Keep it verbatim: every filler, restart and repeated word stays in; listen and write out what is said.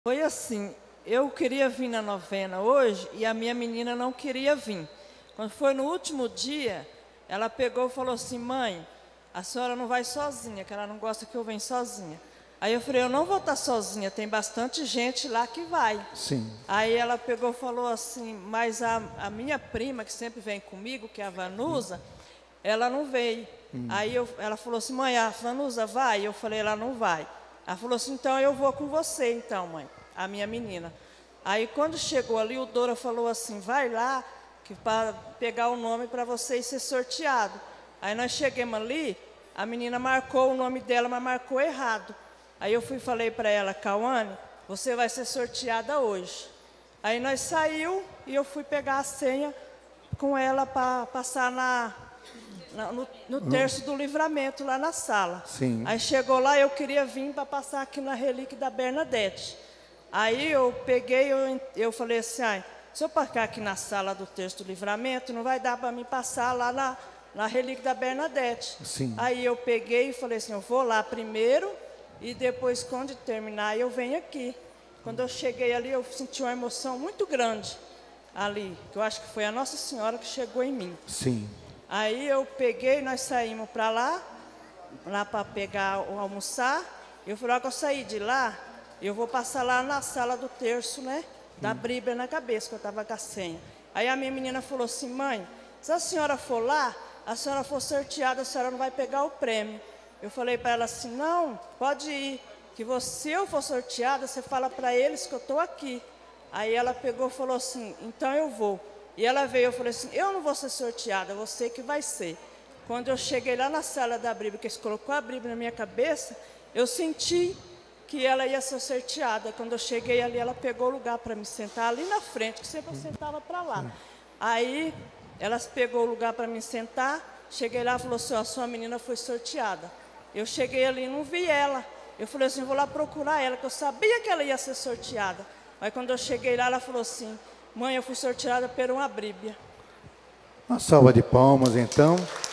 Foi assim, eu queria vir na novena hoje e a minha menina não queria vir. Quando foi no último dia, ela pegou e falou assim: mãe, a senhora não vai sozinha, que ela não gosta que eu venha sozinha. Aí eu falei: eu não vou estar sozinha, tem bastante gente lá que vai. Sim. Aí ela pegou e falou assim: mas a, a minha prima, que sempre vem comigo, que é a Vanusa, hum. ela não veio. Hum. Aí eu, ela falou assim: mãe, a Vanusa vai? Eu falei: ela não vai. Ela falou assim: então eu vou com você, então, mãe, a minha menina. Aí quando chegou ali, o Dora falou assim: vai lá, que para pegar o nome para você ser sorteado. Aí nós chegamos ali, a menina marcou o nome dela, mas marcou errado. Aí eu fui e falei para ela: Cauane, você vai ser sorteada hoje. Aí nós saímos e eu fui pegar a senha com ela para passar na, na, no, no terço do livramento, lá na sala. Sim. Aí chegou lá, eu queria vir para passar aqui na relíquia da Bernadette. Aí eu peguei, eu, eu falei assim: ai, se eu passar aqui na sala do terço do livramento, não vai dar para mim passar lá na, na relíquia da Bernadette. Sim. Aí eu peguei e falei assim: eu vou lá primeiro e depois, quando terminar, eu venho aqui. Quando eu cheguei ali, eu senti uma emoção muito grande ali, que eu acho que foi a Nossa Senhora que chegou em mim. Sim. Aí eu peguei, nós saímos para lá, lá para pegar o almoçar. Eu falei: que eu saí de lá, eu vou passar lá na sala do terço, né? Da Bíblia na cabeça, que eu estava com a senha. Aí a minha menina falou assim: mãe, se a senhora for lá, a senhora for sorteada, a senhora não vai pegar o prêmio. Eu falei para ela assim: não, pode ir, que você, se eu for sorteada, você fala para eles que eu estou aqui. Aí ela pegou e falou assim: então eu vou. E ela veio, eu falei assim: eu não vou ser sorteada, você que vai ser. Quando eu cheguei lá na sala da Bíblia, que eles colocou a Bíblia na minha cabeça, eu senti que ela ia ser sorteada. Quando eu cheguei ali, ela pegou o lugar para me sentar ali na frente, que sempre eu sentava para lá. Aí, ela pegou o lugar para me sentar, cheguei lá e falou assim: ó, a sua menina foi sorteada. Eu cheguei ali e não vi ela. Eu falei assim: vou lá procurar ela, que eu sabia que ela ia ser sorteada. Mas quando eu cheguei lá, ela falou assim: mãe, eu fui sorteada por uma Bíblia. Uma salva de palmas, então.